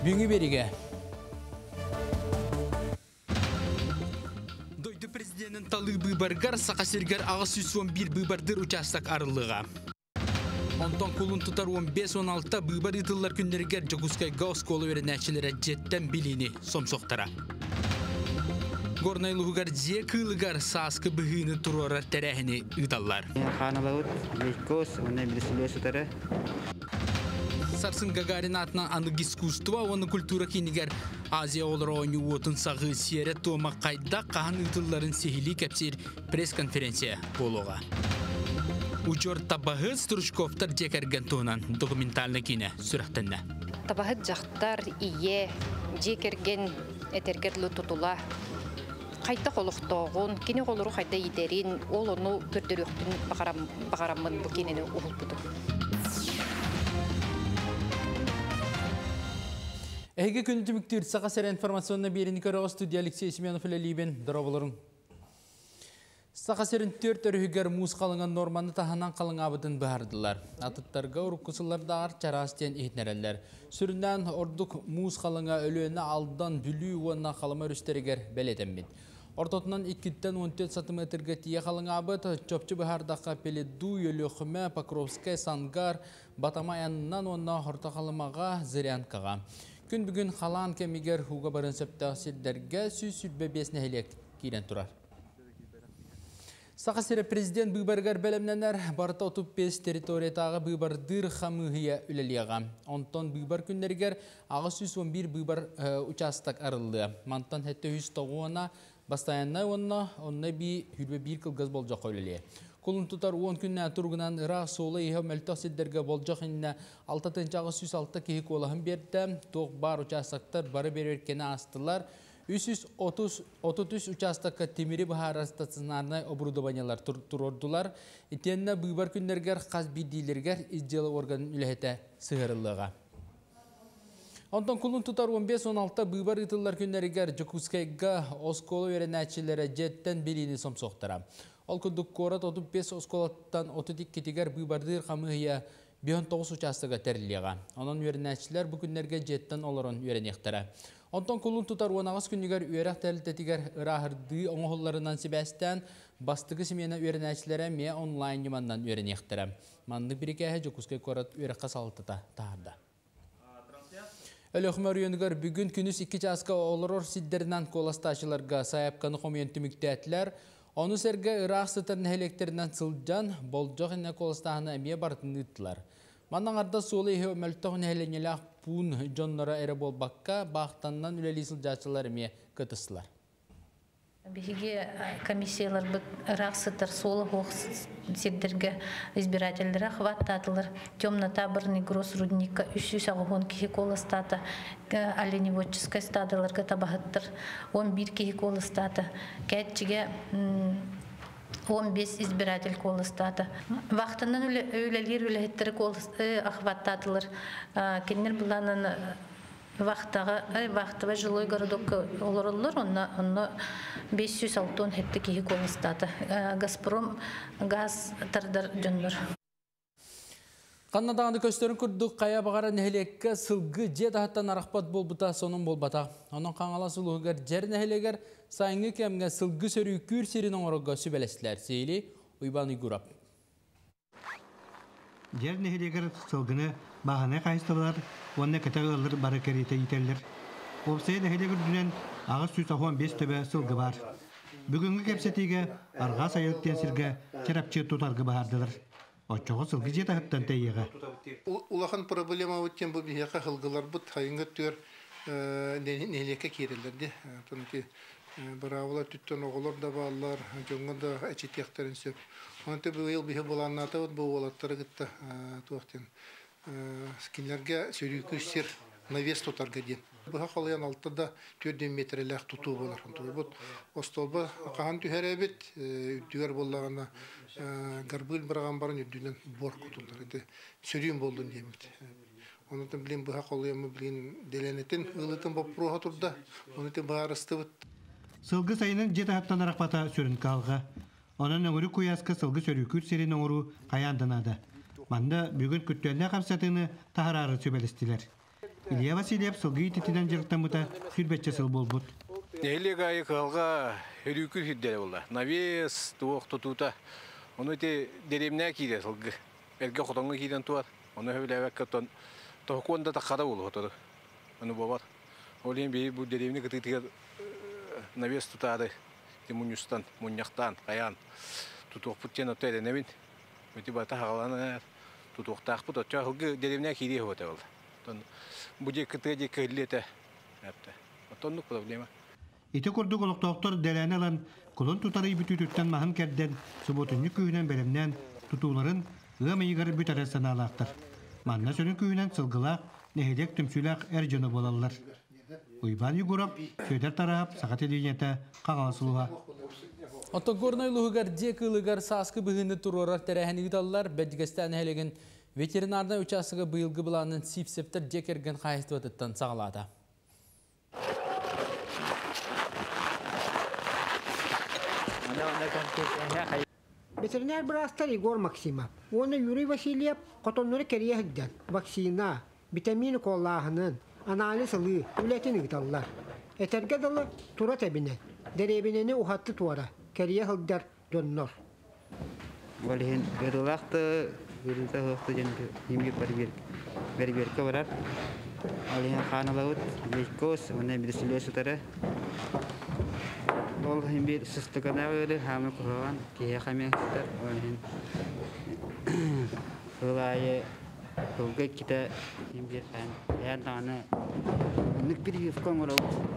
Büngü berige. Doydu президентін талы бүйбаргар, сақасыргар ағыз 111 бүйбардыр участак арылыға. Онтон кулун тутар 15-16 бүйбар итылар күндергер Жокускай Гаус колы верен әчілері жеттен билini сомсоқтара. Горнайлығығар зе кылыгар саскы бұғыны тұрора тәрәхіні ұдалар. Ханалауыт, Лейкос, онай білісілесі тәрі. Сарсын Гагарин атынан анық искусства, оны культура кейнігер Азия олар ойны отын сағы сері тома қайда қаған ұтыларын сехили кәпсер пресс-конференция болуға. Учор табағыз Стручковтар жекерген тоғынан документалны кейіне сүрақтынна. Табағыз жақтар ие жекерген әтергерлі тұтыла. Қайта қолықтауғын, кені қолыру қайда едерін, ол оны көрдіріқтін бағарамын бұл кенені ұғыл бұды. Әйге күні түміктер сақа сәрі информационна беріні көріға студия Алексей Семенов үлі дұрабылырың. Сақа сәрін 4 өрігер мұз қалыңан норманы таханан қалың абыдын бағардылар. Атыттарға ұрыққысыларда ар чарастен ехнерелер. Сүрінден ордық мұз қалыңа өліені алдан бүлі уанна қалыма өрістерігер бәлетеммет. Ортотынан 2-14 сантиметрге тие қалың абыд, чөпчі бағардаққа пеледу, өліқіме, Покровскай, Сангар, Батамаянынан онна орта қалымаға зырянкаға. Күн бүгін қалан кемігер хуға барын сөптәсілдерге сүрбе бесіне хелек кейден тұрар. Сақасыры президент бұйбарғар бәлемненер барыта 35 территориятағы бұйбардыр қамығыя үлелеға. Онтон бұйбар күндергер ағыз 111 бұйбар участак арылды. Мантан хәтті 100 бастаянна онна бір кілгіз болжақ үлеле. Kulun tutar 10 күннен тұрғынан Irak солы еу мәлтақ сетдерге болжақ инне 6-ағы 106 кейік олағын берді. Тоқ бар участактар бары береркені астылар. 333 участакка темірі бұхар стационарнай оборудованиялар тұрордылар. Итенне бұйбар күндергер қаз бидейлергер изделі органын үләхеті сығырылыға. Онтан kulun tutar 15-16 бұйбар итылар күндергер Жокускайга осколы верен әчілері жеттен біліні сомсоқтыра. Ол күндік қорат 35 осколаттан 32 кетігер бұйбардыр қамығыя 59 участыға тәрілеға. Онын өрінәшілер бүкіндерге жеттен оларын өрінектірі. Онтан күлін тұтар 10 күнігер өрәқ тәлітетігер ұрағырды оңғыларынан себәстен бастығы семені өрінәшілері ме онлайн еманнан өрінектірі. Манды бірекәе Жокускай қорат өрәққа салытыта тағырды. Өліқмөр үйінгер бүгін күніс 2 жасқа олырор сиддерінен коласташыларға сайапқаны қомиенті мүктәтілер. Onu serge Irak sıtırın elektriğinden sılcan, bolcaq ine kolastağına emiye barıtını ıttılar. Mandan arda solu ihe ömeltoğun helenyelah pun jonlara ere bol bakka, bağıtandan üleli sılcaqçılar emiye kıtısılar. Бихиге комиссиялар бит рахсытыр солы хоқ сиддерге избирательдері хваттатылар. Темна табырный гросс рудника 300 кихи колыстаты, оленеводческой стадыларға табағыттыр 11 кихи колыстаты. Кәтчіге 15 избиратель колыстаты. Вақтынан өлелер өлеттері хваттатылар. Кеннер бұланын Вақтыға жылой городокка олорылыр, онна 506 хетті кейі колыстаты. Газпром газ тардар жондар. Қаннадағанды көстерін күрдік қая бағара нәхелекке сылғы жет ағыттан арақпат болбыта, сонын болбата. Оның қаңала сұлығығар жер нәхелегер сайыңғы кәмге сылғы сөрі күр серінің орыға сөбелестілер. Сейлі ұйбан ұйгұрап. Жер нәхелегер сылғыны бағаны қайыстылар, онына кәтәғылыр бары кәрейті етелер. Опсай нәхелегер дүнен ағыз 115 төбе сылғы бар. Бүгінгі кәпсетеге арға сайылық тенсірге терапчы тұтарғы бағардылар. Отчоғы сылғы жет ағыттан тәйеға. Улахан проблема өткен бұл бейеқа қылғылар бұд қайыңғы төр нәхелекке керелерді. Бараула түттен оғылар да балар, жоңғында әчетектерін сөп. Оны төбі ел бейі боланнаты бұл олаттары күтті туақтен. Скинлерге сөрүйкі сер навес тұтарға ден. Бұға қалаян алтыда 4 метрләқ тұту болар. Остолба қаған түйер әбет, үттігер болағына гарбыл біраған барын үдділен бор құтылдар. Сөрүйін болдың демет. Онытын білен бұға қалаямы білен деленетін ұлытын боп проға тұрда. Онытын бұға арысты бұд. Сылғы сайының жет ағыттан арақпата сөрін қалға. Оның өңірі көясқы сылғы сөрүйкүр серін өңірі қаяндынады. Манда бүгін күттеліне қапсатыны тағырары сөбелестілер. Илья Васильев сылгы титинен жырттамыта сүрбетче сыл болбут. Нелегай калга өрүкүр хиддер болла. Навес туох тутута. Оны те деремне киде сылгы. Элге хотоңга киден туар. Оны хөбөлөбөк каттан тохконда такада болу отор. Оны бабар. Олен би бу деремне кытыгы навес тутады. Тимунюстан, муньяктан, каян. Тутуох путтен отеде невин. Өти бата хагалана тутуох тахпут отча хылгы деремне киде хоте болду. Тон бу же кытыгы кыллете. Апта. Отонлук проблема. Ити курдук олоктоктор деленелан колон тутары бүтүтүттен маһын керден суботунню күйүнен беремнен тутууларын ымыйгар бүтәрә саналактыр. Манна сөнү күйүнен сылгылак, нехедек түмсүлак эрҗөне болалар. Уйбан югурап, сөйдер тарап, сагат ediyete кагалсылуга. Отогорной лугар декылыгар саскы быгыны турорар терәһен идаллар бәдгестән хәлеген ветеринарда участогы быелгы буланын сипсептер декерген хайстыттан сагалады. Ветеринар брастар Егор Максимов. Оны Юрий Васильев котонноры керия хыддан. Вакцина, витамин коллахынын, анализ ылы, үлетин ыгыталлар. Этерге далы тура тебине. Деребинени ухатты туара. Керия хыддар доннор. Валихин гырылақты, гырылта хықты жөнді немге берберке барар. Валихин ханалауыт, вейкос, оны медицилесі тары. Ол химбир сыстыкана бери хамы курган кие хамяктар олин улайы улга кита химбир хан янтаны никбир фкоңро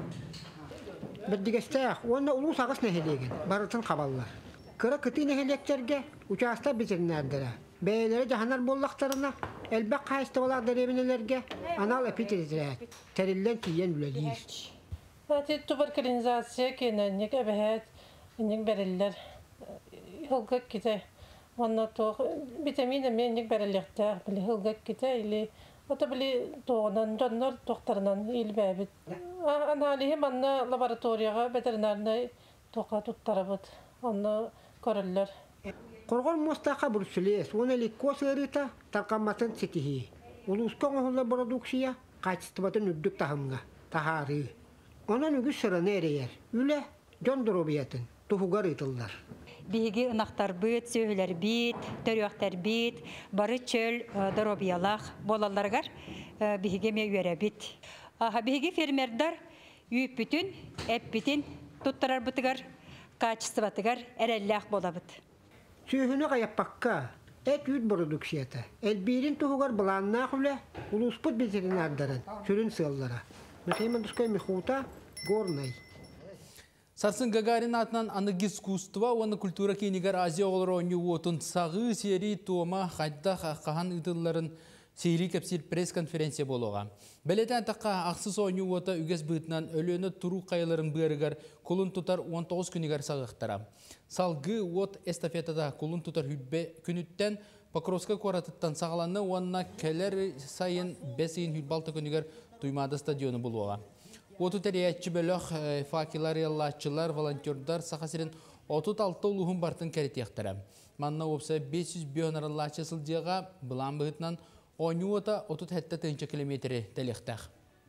Беддигестах, оны улуу сагыс нехелеген, барытын кабаллар. Кыра кыты нехелектерге участа ветеринардара. Бәйләре жаһанар боллактарына, элбек кайстыбалар деребинелерге анал эпителизрәт. Териллен киен үлелир. Ati tuberkulinizatsiya kenenlik ebehet innik beriller hılgık kite onunla to vitamin emenlik berillekte bile hılgık kite ili ota bile toğunan donlar doktorundan ilbebit analihi manna laboratoriyaga veterinarna toqa tuttarabıt onu körüller. Korgon Mustafa Brusules onu likos erita tarkamatın setihi. Uluskon oğullar produksiya kaçtıbatın üddük tahımga tahari. Onun ügü sırrını ereyer. Üle döndürübiyatın. Tuhugar ıtıllar. Bihigi ınaqtar bit, söhüler bit, törüyaktar bit, barı çöl, dörobiyalaq, bolallargar bihigi meyvere bit. Bihigi fermerdar yüp bütün, ep bütün tuttarar bıtıgar, kaçısı batıgar, erellaq bolabıt. Söhünü qayappakka, et yüd produksiyata. Elbirin tuhugar bulanna üle, ulusput veterinarların, sürün sığallara. Михаил Дускай Михута, Горный. Сарсын Гагарин атынан анык искусства, оны культура кейнигер Азия олар ойны отын сағы сери туома қайда қахан ұтыларын сейри кәпсір пресс-конференция болуға. Бәлетен таққа ақсыз ойны оты үгес бұйтынан өліні тұру қайыларын бұйырығар құлын тұтар 19 күнігер сағықтара. Салғы от эстафетада құлын тұтар хүлбе күніттен Покровска қоратыттан сағаланы онына кәлер сайын 5 хүлбалты күнігер Туймада стадионы болуға. Оту тәрияетші бөліқ факелар, яллатшылар, волонтердар сақасырын 36 ұлығын бартын кәрітектірі. Манна опса 500 бионараллатшы сылдиға бұлан бұғытынан 10 ота 37 километрі тәлектәқ.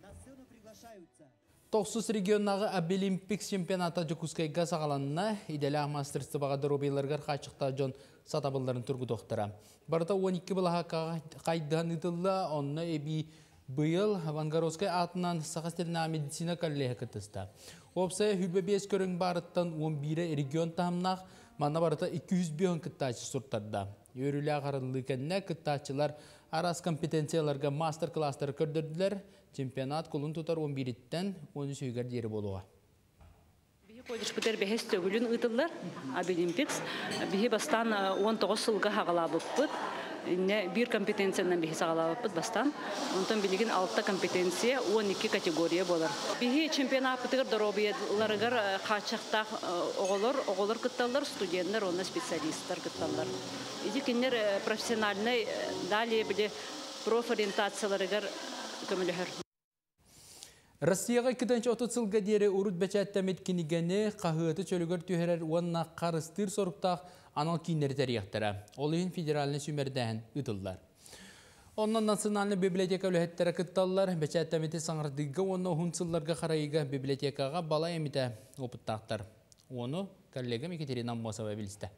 Тоқсыз регионнағы Абилимпикс чемпионата Жокускайға сағаланына иделі мастерсті бағады робейларғар қачықта жон сатабыларын түргі доқтыра. Барыта 12 бұлаға қайдыған ұтылы, онына әбей Быйыл Вангаровскай атынан сақастырына медицина коллега кытыста. Опса хүлбе 5 көрің барыттан 11 регион тағымнақ, мана барыта 200 бион кыттачы сұрттарда. Өрілі ағарылы кәнне кыттачылар арас компетенцияларға мастер-кластар көрдірділер, чемпионат қолын тұтар 11-тен 13 үйгер дері болуға. Бихи койдыш бұтер бәхес төгілін ұтылар, Абилимпикс. Бихи бастан 19 сылға хағалабып бұд. Bir компетенциядан бихи сағалабып бастан. Онтан білеген 6 компетенция 12 категория болар. Бихи чемпионат бұтығыр дұробияларығыр қачақтақ оғылыр күтталар, студенттер, оны специалисттер күтталар. Еді кенер профессиональный, далее біле профориентацияларығыр көмілігір. Россияға 2-30 сылға дері ұрыт бәчәттәмет кенігені қағыты чөлігір түйерер онына қарыстыр сорықтақ анал кейінері тәрияқтыра. Олығын федералыны сүмердән үтілдер. Ondan Naциональный библиотека өләһеттері кытталылар, бәчәттәметі саңырдыға оны ұхынсылларға қарайыға библиотекаға бала еміті опыттақтар. Оны коллегам Екатерина Мосова білісті.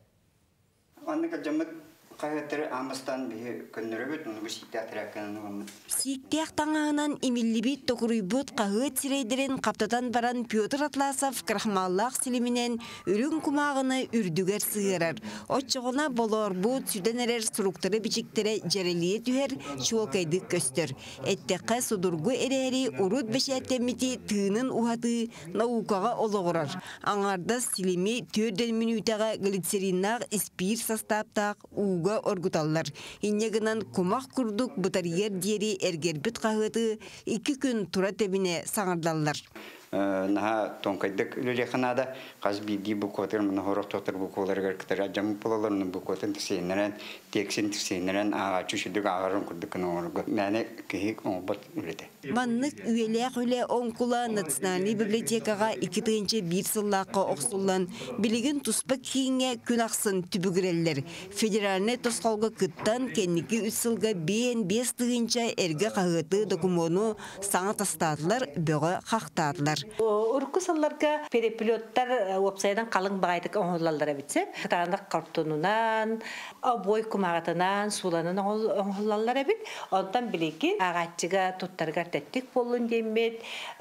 Оны кәлжамыт қағыттары амыстан бейі күннері бүт, оны бұл ситтәқтір әккенін оны. Ситтәқ таңағынан емілібет тоқырыйбыт қағыт сирейдерін қаптатан баран Петр Атласов крахмаллақ сілімінен үрін күмағыны үрдігер сығырар. Отчығына болор бұд сүден әрер сұруқтары бичіктері жарелие түхер шуылкайдық көстір. Әттеққа судырғы әрәрі ұрыт бәшәттеметі тыынын ұхаты наукаға олығырар. Аңарда сілімі 4 минутаға глицериннақ испир састаптақ уға оргуталлар. Иннегінан кумақ күрдік бұтарьер дері әргербіт қағыты 2 күн тұра тебіне саңырдаллар. Наха тонкайдык үлелеханада қазбиди букватыр мына хорох тоқтыр букваларгар кітар ажамы полаларының букватын тісейнерен, тексин тісейнерен ағачу шүдік ағарын күрдікін оңырғы. Мәне кейік оңбат үледе. Маннык үйелек үле оңкула Национальный библиотекаға 2-1 сыллаққа оқсулан білігін тұспық кейінге күн ақсын түбігірелер. Федеральный тосқалғы күттан кенники 3 сылға 5 тығынша әрге қағыты документу саңа тастадылар, бөғі қақтадылар. Урку салларга перепилоттар вебсайттан қалың бағайдық оңғылалар әбітсе. Тағандық қартонунан, бой күмағатынан, суланын оңғылалар әбіт. Онтан білекі ағатчыға тұттарға тәттік болын демет,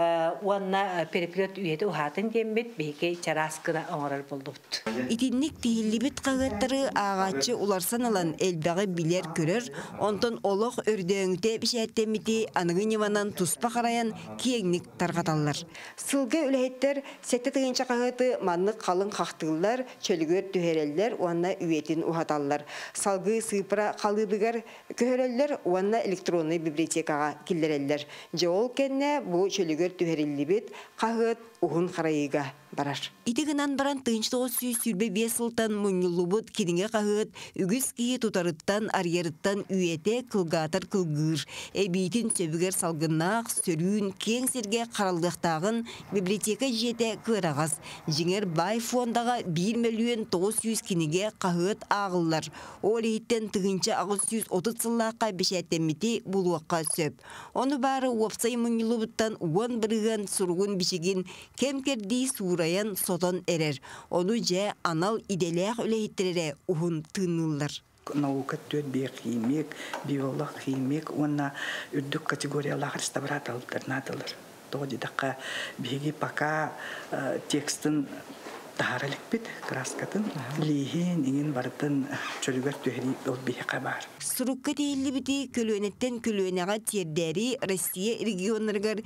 уанна перепилот үйеті ұхатын демет, бейке чараскына оңғырар болдуд. Итинник тихиллибит қағыттары ағатчы уларсан алан әлбәғі билер көрір, онтан олық өрдөңіте бішәттеметі анығыневанан тұспа қараян киеңнік тарғаталар. Сылғы үләйттер сәтті тығынша қағыты манны қалың қақтығылар, чөлігер түхерелер, уанна үйетін ұхаталар. Салғы сыпыра қалыбығар көхерелер, уанна электронный библиотекаға келдерелер. Жауыл кәнне бұл чөлігер түхерелі бет қағыт ұғын қарайыға барар. Итігінан баран тыңчтоғыз сүрбе 5 сылтан мұнылубыт кедінге қағыт, үгіз кейі тұтарыттан, арьерыттан үйеті қылғатар қылғыр. Әбейтін сөбігер салғынақ, сөрін, кең серге қаралдықтағын библиотека жете кырағыз. Жеңер бай фондаға 1.900.000 кенеге қағыт ағылар. Ол еттен тығынча 930 сыллаққа бешәттеметі бұлуаққа сөп. Оны бары опсай мұнылубыттан 10 бірігін сұрғын бішеген кемкердей сураян сотон эрер. Onu же анал иделях үлейтерере ухун тынылар. Наука төт бек химик, биолог химик, онна үрдік категориялах реставрат альтернатылар. Тоғыды даққа беги пока текстін тағарылық бит, краскатын, лейхен, еңін бардын чөлігер төхері ол бейқа бар. Сұрыққа дейілі біті көлөнеттен көлөнеға тердері Россия регионларғар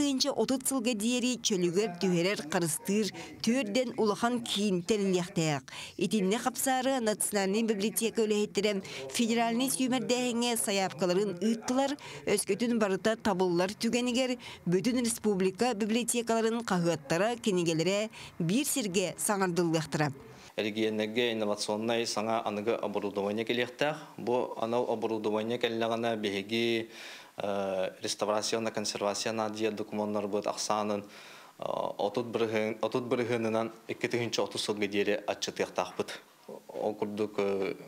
2-30 сылға дейері чөлігер төхерер қарыстыр төрден улахан кейін тәріліқтәяқ. Итінне қапсары Национальный библиотека өләйттірем федеральный сүймердәңе саяпқаларын ұйттылар, өскөтін барыта табылылар түгенігер бүтін республика библиотекаларын қағыттара кенегелері бір серге саңардылықтыра. Регионерге инновационный саңа аныгы оборудование келектәк. Бу анау оборудование келләгәнә беги реставрациона консервацияна дия документлар бут аксанын отут биргеннән 230 сылга дире атчытыктак бут. Окурдук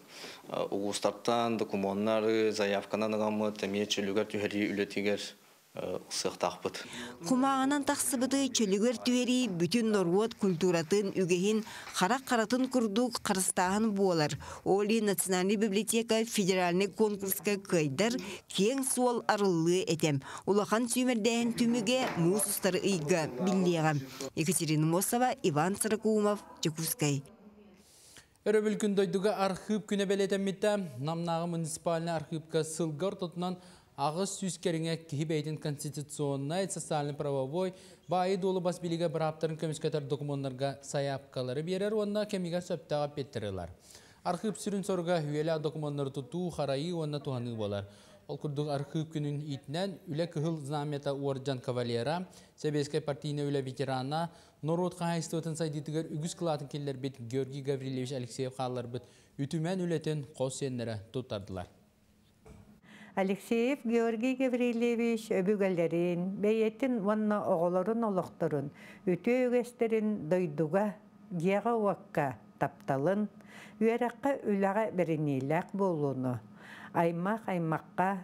угустартан документлар заявканы нагамы темечилүгәр түһәри үлетигәр сыктакбыт. Кумағанан тақсыбыды чөлігер түвери бүтін норвот культуратын үгейін қарақ-қаратын күрдук қарыстағын болар. Оли Национальный библиотека федеральный конкурска көйдер кең суал арылы етем. Улахан сүймердәйін түміге мұсыстары үйгі біллеғам. Екатерина Мосова, Иван Саракумов, Чекускай. Өрөбіл күндойдуға архив күні бәлетемметті намнағы муниципальный архивка сылғар тұтынан Ағыз сүзкеріңе кихибейтін конституционный, социальный-правовой, баи долы бас билігі бір аптарын көміскетер документларға саяпқалары берер, онына кемиге сөптіға петтерілер. Архив сүрін сорға үйелі документлар тұту, қарайы, онына туғаны болар. Ол күрдік архив күнін итінен үлі күхіл знамета Уорджан Кавалера, Себескай партийны үлі ветерана, Норот қағайстығытын сайдетігер үгіз қылатын келер бет Георгий Гаврилевич Алексеев қалар бет үтімен үлетін қос сенлері тұттардылар. Алексеев Георгий Гаврилевич өбүгәлләрин, бәйеттин ванна оғыларын олықтырын, үті өгестерін дойдуға, геға уаққа тапталын, үйәрәққа үліға бірінейләк болуыны, аймаққа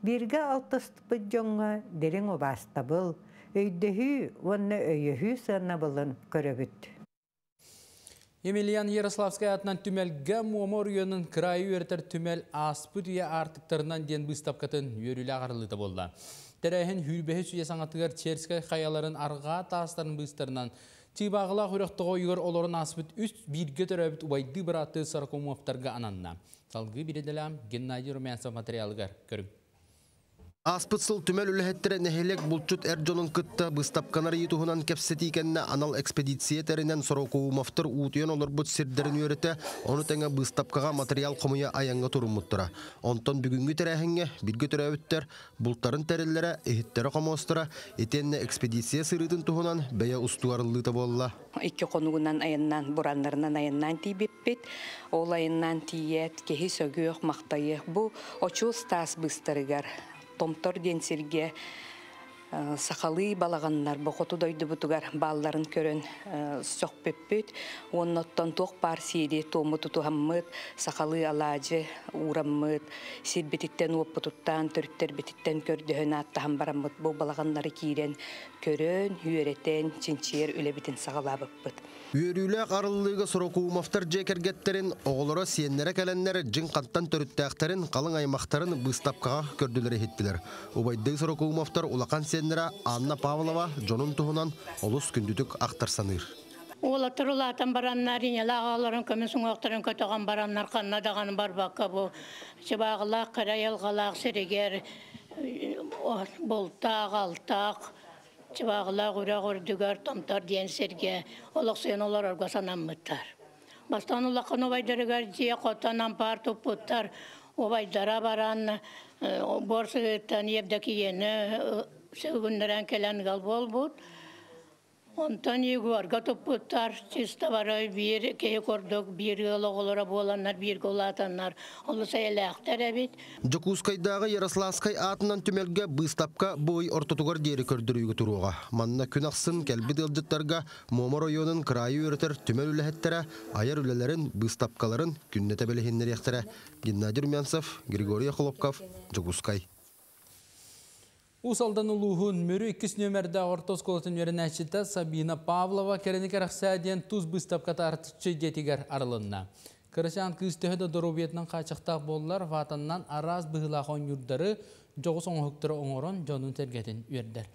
Birge altıstıpı jonga derin obastabıl. Öydehü, onunla öyehü sığınabılın köröbüt. Emilian Yaroslavskaya atынан tümelge Momoryo'nun kırayı öğreter tümel aspıt üye artıklarından den bыстапkatın yörülü ağırlığı bolda. Tereyhin hülbehe süye sanatыгар Çerskay kayaların arga taasların bıstarından Çibağıla hürüqtığı uygar olorun aspıt üst bir götüröbüt ubaydı bırattı sarkomuaftarga ananna. Salgı bir edelam Gennady Rumyansov materialıgar körüm. Aspıtsıl tümel ülehettere nehelek bulçut Erjon'un kıtta bыстапkanar yituhunan kepsetikenne anal ekspedisiye terinen sorokuumaftar utuyan olur bu sirderin yörete onu tenge bыстapkaga material komuya ayanga turumuttura. Onton bugünkü terehenge bir götüröbütter bultarın terillere ehittere komostura etenne ekspedisiye sırıtın tuhunan beya ustuarlığı bolla. İki konuğundan ayından buranlarından ayından tibipit ol ayından tiyet kehi sögüyor maktayı bu oçul stas bıstarıgar. Tomtor densirge sakalı balağanlar boğutu doydu butugar balların körün sohbetpüt onottan toq parsiydi tomu tutuhammıt sakalı alacı uğrammıt sirbetitten opututtan törütter betitten kördühön attahan baramıt bu balağanları kiren körün yüreten çinçiyer ülebitin sağalabıpıt. Yörüylük arıllığı sorokuumaftar jekergetlerin oğlara siyenlere gelenler jin qattan törüttäqterin qalın aymaqtarın bыстapkaga kördülere hittiler. Ubaydı sorokuumaftar ulaqan siyenlere Anna Pavlova jonun tuhunan olus kündüdük aktarsanır. Olatır ulatan baranlar yine lağaların kömün suңaqtарын kötüğen baranlar kanna dağın barbakka bu çıbağılaq qarayalğalaq seriger boltaq altaq Çıbağılar uğra-uğra tomtar diyen serge olaqsayan olar orgasanamıttar. Bastan ulaqan obaydarıgar diye qotan ampar toputtar obaydara baran borsıgıttan yebdeki yeni sığındıran kelen galbol bud. Ondan yuvarga toputtar çista var bir kehe korduk bir oğullara bolanlar bir golatanlar olsa elaqtar ebit. Jokuskaydağı Yaroslavskay atından tümelge bыстapka boy ortotugar deri kördürüyü turuğa. Manna künaqsın kelbi dıldıttarga Momoryo'nun kırayı öğreter tümel ülehettere ayar ülelerin bыстapkaların künnete belehinleri ektere. Gennady Rumyansov, Grigoriy Khlopkov, Jokuskay. Usaldan uluğun mürü 2 nömerde orta skolatın yörenəçində Sabina Pavlova kerenik araqsadiyen tuz bыстapka tartışçı jetigar aralığına. Kırışan kız töhede dorobiyetinden kaçıqtaq bollar vatandan araz bıhılağın yurtları joğus oңuqtары oңorun jonun tergetin üerder.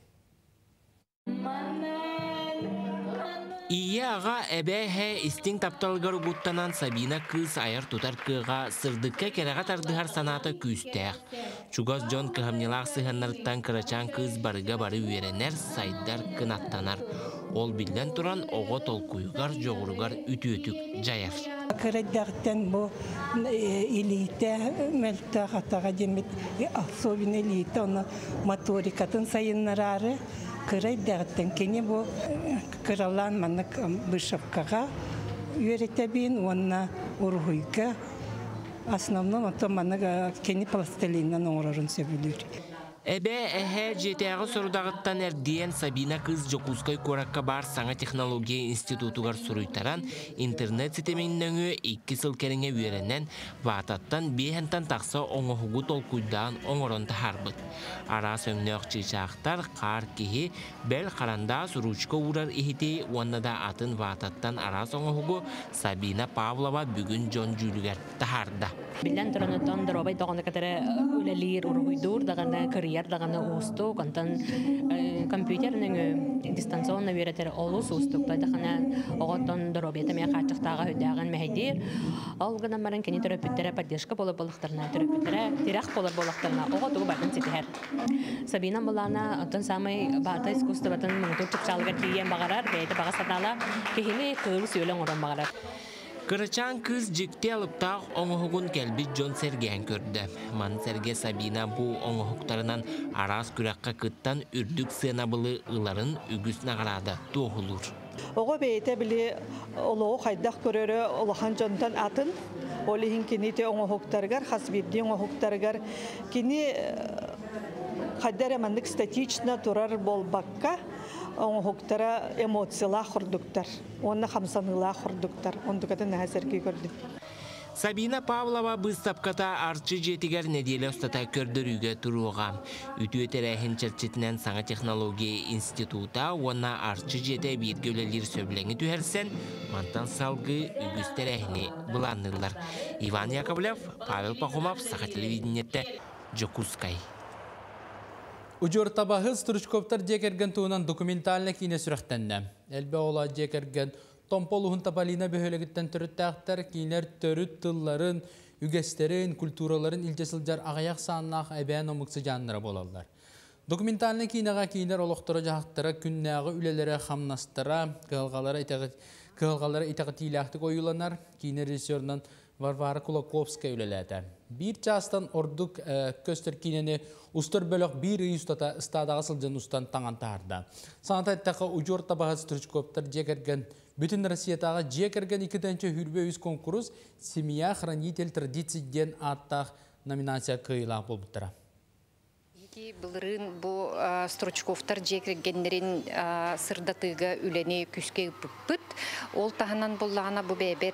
İyi ağa ebehe istin taptalgar guttanan Sabina kız ayar tutar kığa sırdıkka kereğe tardıhar sanata küstəq. Çugoz jon kıhamnilaq sıhanlarıktan kıraçan kız barıga barı verenler saydar kınattanar. Ol bilden turan oğo tolkuyugar joğurugar ütü-ütük jayar. Kıraçdağıttan bu elite melta hatağa demet особенно elite onu motorikatın sayınları Kıraçdağıttan kene bu kıralan manık bışıpkağa öğretebin ona urhuyka основном o manık kene plastilinden uğrarın söylüyor. Ebe ehe JTA'gı sorudağıttan erdiyen Sabina kız Jokuskay korakka bar Sana Teknologiya Institutugar suruytaran internet siteminnöngü 2 sıl kerenge verenen vatattan bihentan taqsa oңohugu tolkuydaan oңoron taharbıt. Ara söngnöq çiçaqtar qar kihi bel qaranda suruçka uğrar ihiti onnada atın vatattan ara oңohugu Sabina Pavlova bugün Jon Jülüger taharda. Bilen turanıdan darabay dağına kadar ölelir uruydur dağına kariyer dağına ustu kantan kompüterinin distansiyonla öğretir olus ustukta dağına oğattan darabay temeye kaçık dağa hüdağın mehdir. Algıdan maran keni terapütlere поддержка bolu bolaklarına terapütlere direkt bolu bolaklarına oğatuğu bakın sitiher. Sabina bulana atan samay bata iskusta batan mungtur çıkçalgar kiyen bağarar beyte bağa satala kehimi kığıl söylen oran bağarar. Kıraçan kız jikti alıptağ oңohugun kelbi Jon Sergen kördü. Man Serge Sabina bu oңohuklarından aras kürakka kıttan ürdük sığınabılı ıların ügüs nağarada doğulur. Oğa beyte bile oluğu qaydak körörü olahan Jon'tan atın. Olihin kini te oңohuktargar, hasbiddi oңohuktargar. Kini qaddar emandık statiçna turar bolbakka. Oңohuktara emosiyalar kurduktar. Onu hamsanılar kurduktar. Onu kadar nehazerki gördüm. Sabina Pavlova bыстапката арчы жетигер неделе ұстата көрдіріге тұруға. Үті өтерәхін чәрчетінен Саңа технология института онна арчы жете бергеулелер сөбілеңі түхерсен, мантан салғы үгістерәхіні бұланылар. Иван Яковлев, Павел Пахомов, Саха телевидениетте, Жокускай. Ujur tabahız Turuşkovtar jekерген туынан документальны кине сүрәхтәнне. Әлбә ола jekерген Тоmpoluhun tapalina böhölегиттен төрүттәхтәр кинер төрүт тылларын, үгәстерин, культураларын илчесилҗар агаяк саннах әбән омыксы жаннары болалар. Документальны кинега кинер олохтора жахтара күннәгы үлеләре хамнастыра, кылгалары итәгатиләхтик оюланар, кинер режиссернан Варвара Кулаковская үлеләтә. Bir частан ордук көстер кинене устыр бөлөк bir юстата стадагы сылжын устан таңан таарда. Санататтагы ужор табагы Турчковтар жекерген бүтүн Россиядагы жекерген 2-нче хүрбө конкурс «Семья хранитель традиций» ден аттак номинация кыйла болуптура. Былырын бу Турчковтар жекергендерин сырдатыга үлени күскө бүппүт. Ол таханан боллагана бу бебер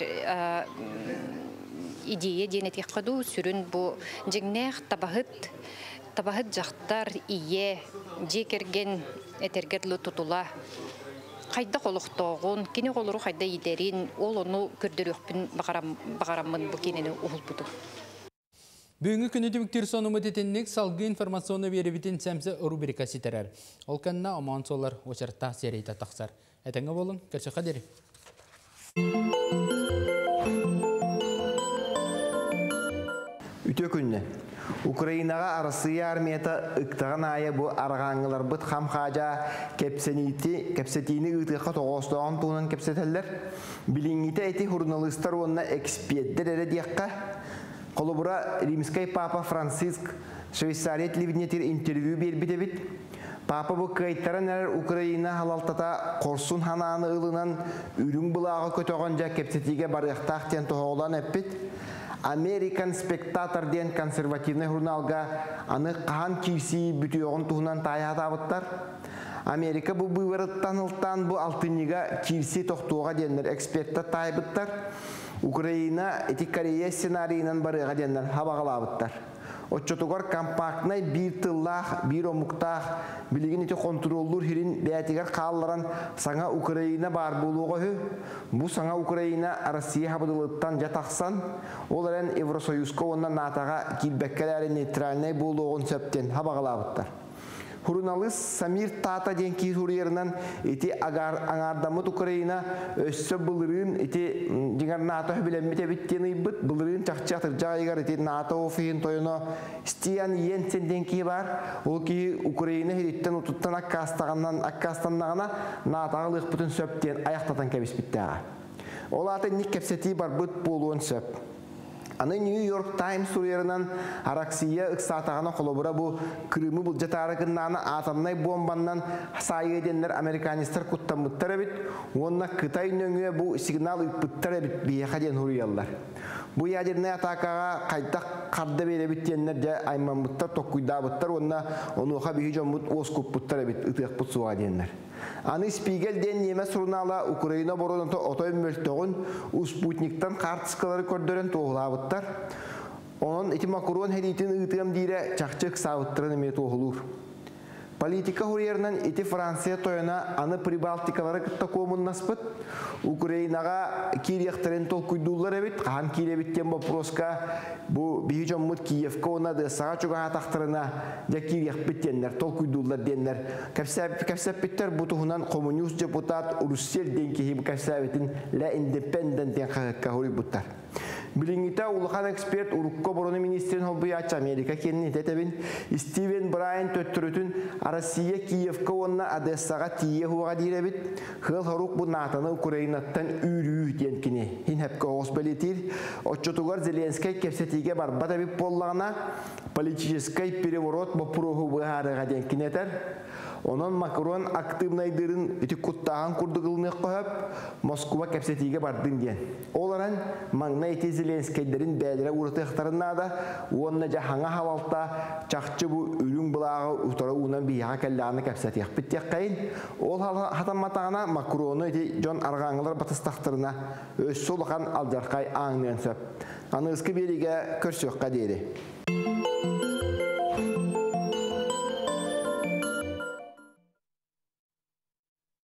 идея денетик каду сүрүн бу жеңнех табахыт жактар ие жекерген этергерлу тутула кайда колуктогун кини колуру кайда идерин ол ону көрдөрөкпүн багараммын бу кинени ухулбуту. Бүгүнкү күнү дүмүктүр сонуму детинник салгы информационну беребитин сәмсе рубрика ситерер. Ол канна оман солар очарта серейта таксар. Этеңе болун, көрсө кадери. Үтө күнне. Украинага Россия армията ыктаган ая бу аргаңылар бут хамхажа кепсетини ытыга тогостогон туунан кепсетеллер. Билиңите эти журналисттар онна эксперттер эре диякка. Колубура римский папа Франциск Швейцария телевидениетер интервью бербитебит. Папа бу кайтаран Украина халалтата корсун хананы ылынан үрүң булагы көтөгөн жа кепсетиге барыктак тен тоголан эппит. American Spectator ден консервативный журналга аны каан кирси бүтүөгөн туунан таятабыттар. Америка бу быйвырыттан ылтан бу алтыныга кирси токтууга денер эксперттер тайбыттар. Украина эти Корея сценарийынан барыга денер хабагалабыттар. Отчотугар компактный бир тыллах, бир омуктах, билигин эти контроллур хирин бәтигер калларан саңа Украина бар болуга хө. Бу саңа Украина Россия хабыдылыттан жатаксан, оларен Евросоюзга онна натага килбеккелери нейтральный болугун сөптен хабагалабыттар. Журналист Самир Тата денки журналынан эти аңардамыт Украина өссө былырын эти жиңар НАТО билеммете биттени бит былырын чакчатыр жайгар эти НАТО офин тойно Стиан Йенсен денки бар. Ол ки Украина хириттен утуттан аккастаннагана натагы лык бүтүн сөптен аяктатан кебис биттага. Ол аты ник кепсети бар бут болуун сөп. Аны New York Times сурьерынан Араксия ыксатагана колобура бу Крымы бул жатарыгыннаны атомный бомбаннан сайы денер американистер куттамыттар бит. Онна Кытай нөңө бу сигнал ыппыттар бит бияха ден хурияллар. Бу ядерный атакага кайта карды бере биттеннер же аймамыттар токуйдабыттар онна онуха бихижомут оскуппуттар бит ытык путсуга денер. Аны Spiegel ден немес журнала Украина бородонто отой мөлтөгүн Спутниктан карточкалары көрдөрөн тоголабыттар. Онун эти Макрон хелитин ытым дире чакчык сабыттырын эме тоголур. Политика хурьернан эти Франция тойона аны Прибалтикалары кытта комуннаспыт. Украинага кирияхтерен толкуйдулар эбит, каан киребиттен вопроска бу бихижоммут Киевка она десага чуга тахтарына жа кириях биттеннер толкуйдулар деннер. Капсапиттер бутугунан коммунист депутат Урусел денки капсабитин ла индепендент ден кахури буттар. Билиңите улахан эксперт Урукко борону министрин хоббуяч Америка кенни тетебин Стивен Брайан төттүрүтүн Россия Киевка онна Одессага тие хуга диребит. Хыл хорук бу натаны Украинаттан үрүү денкини. Хин хепке осбелитир. Отчотугар Зеленский кепсетиге барбата бип боллагана политический переворот бу проху быгарыга денкинетер. Онон Макрон активнайдырын ити куттаган курдугылны коюп Москва кепсетиге бардым ден. Оларан маңна ити Зеленскийдерин бәдере уртыктарына да онна жахаңа хавалта чакчы бу үлүң булагы утара унан бияга келланы кепсетиге биттек кайын. Ол хатаматагана Макрону ити жон аргаңылар батыстактарына өссөлган алжаркай аңнен сөп. Anı ıskı biriге körsökka deri.